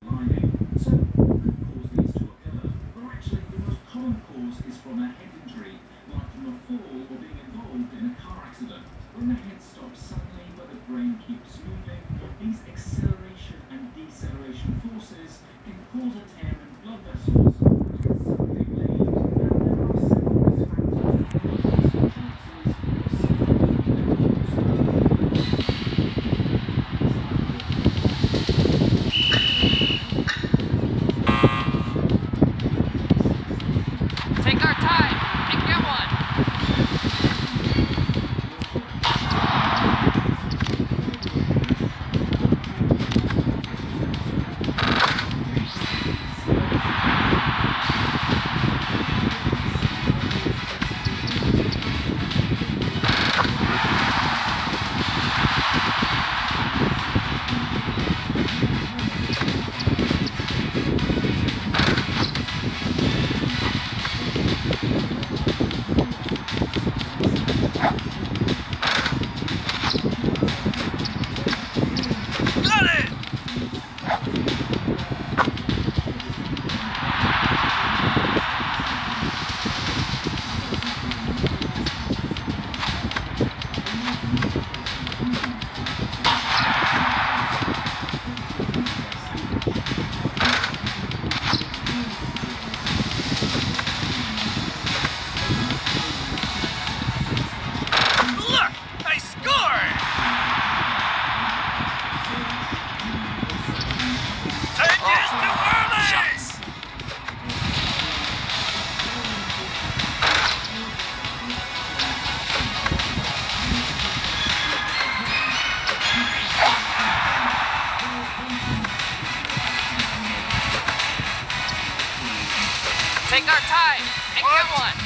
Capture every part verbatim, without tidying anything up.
lining. So, what could cause these to occur? Well, actually, the most common cause is from a head injury, like from a fall or being involved in a car accident. When the head stops suddenly but the brain keeps moving, these acceleration and deceleration forces can cause a tear in blood vessels, which can suddenly bleed. Now, there are several risk factors that can increase your chances of suffering a head Take our time and get one. Take our time and What?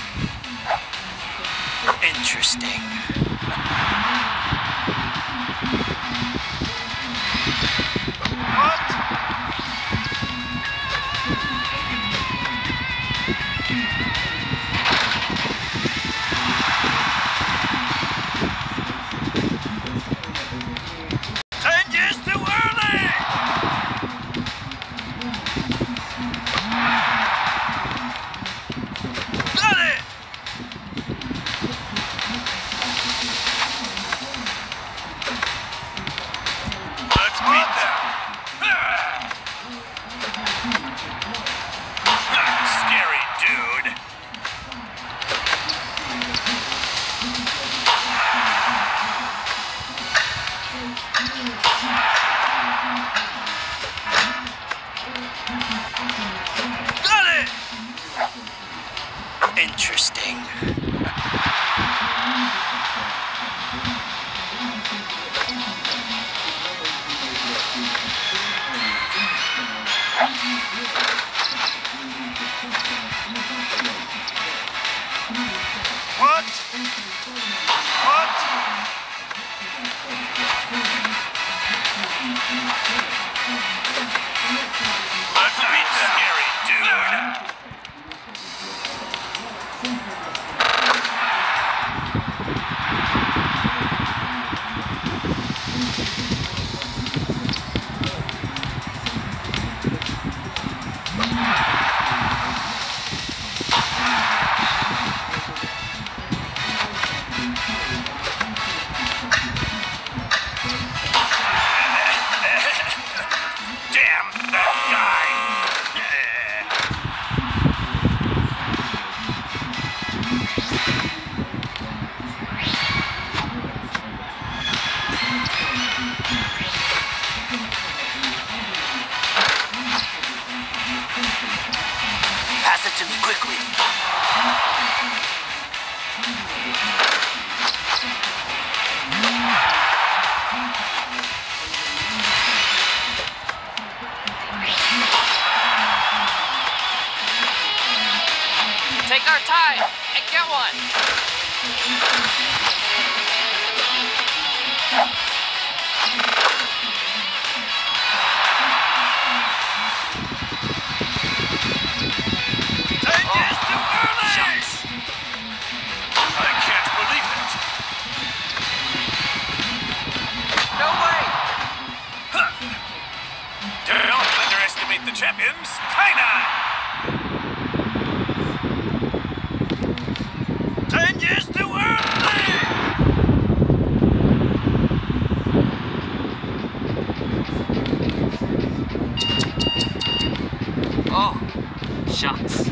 get one. Interesting. What? Ten years too early! Got it! Let's beat them! Scary dude. Got it! Interesting. What? What? Let's beat the scary dude. Damn that guy! Pass it to me quickly. Take our time and get one. Ten years too early! I can't believe it. No way. Don't underestimate meet the champions, Kainai! Ten years too early! Oh, shucks.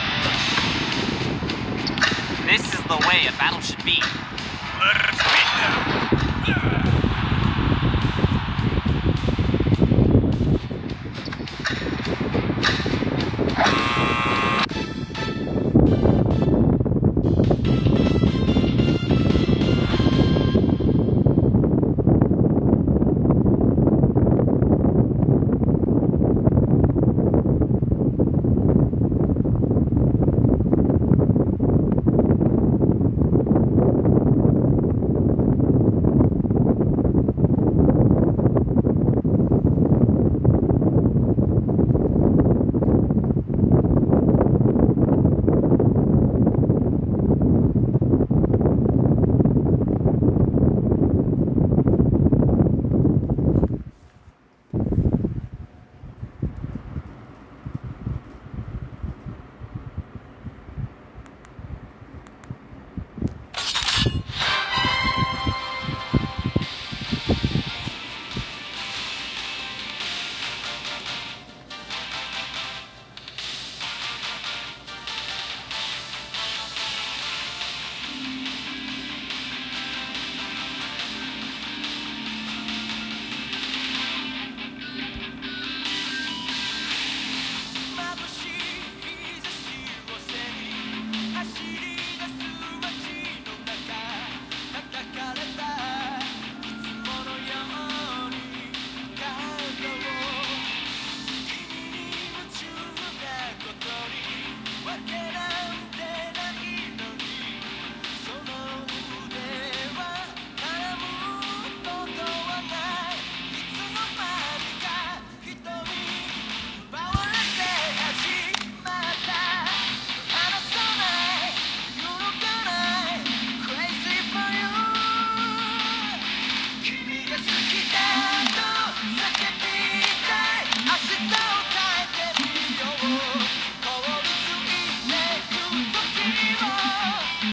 This is the way a battle should be. Let's beat them!